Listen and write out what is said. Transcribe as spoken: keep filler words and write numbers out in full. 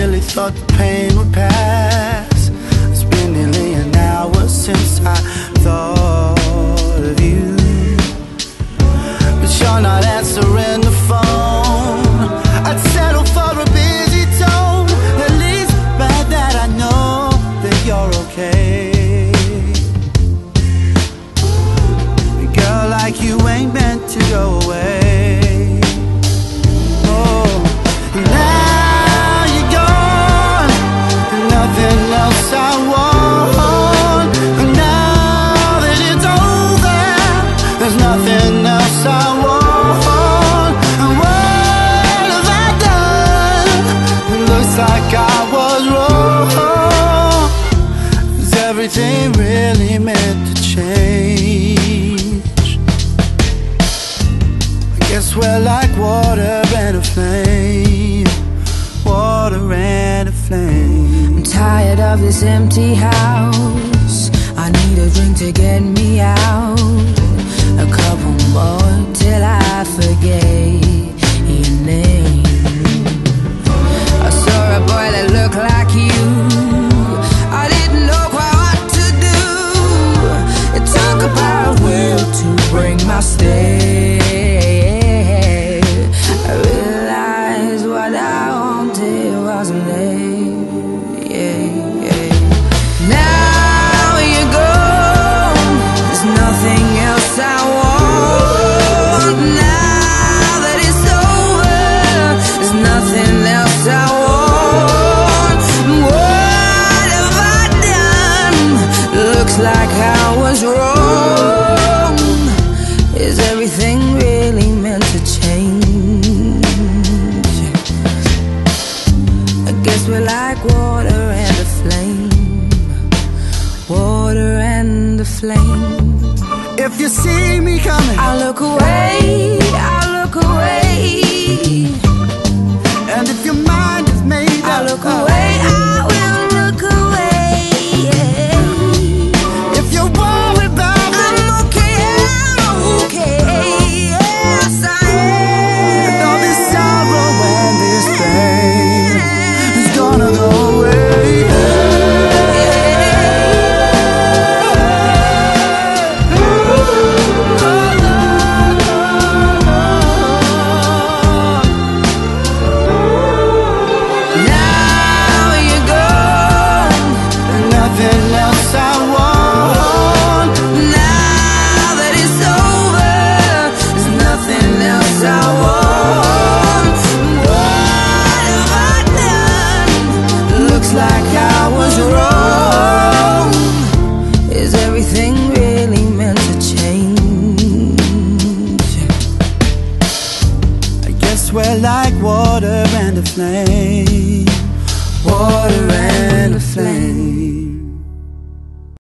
really thought the pain would pass. It's been nearly an hour since I thought of you, but you're not answering the phone. I'd settle for a busy tone. At least by that I know that you're okay. A girl like you ain't meant to go away. Oh, now you're gone, and nothing else I want. And now that it's over, there's nothing else I want. And what have I done? It looks like I was wrong. Is everything really meant to change? I guess we're like water and a flame. Water and a flame. I'm tired of this empty house. I need a drink to get me out. A couple more till I forget your name. I saw a boy that looked like you. I didn't know quite what to do. It took a power of will to bring my stay. I realized what I wanted wasn't there. Yeah, yeah. Now you're gone, there's nothing else I want. Now that it's over, there's nothing else I want. What have I done? Looks like I was wrong. Is everything really meant to change? I guess we're like water and a flame. Water and a flame. If you see me coming, I look away, I look away. and if your mind is made I up, look away, I will look away. if you're worried about me, I'm okay, I'm okay. Yes, I and all this sorrow and this pain is gonna go away. Now you're gone. Nothing else I want. Now that it's over, there's nothing else I want. What have I done? Looks like I was wrong. Is everything really meant to change? I guess we're like water and a flame. Water and a flame.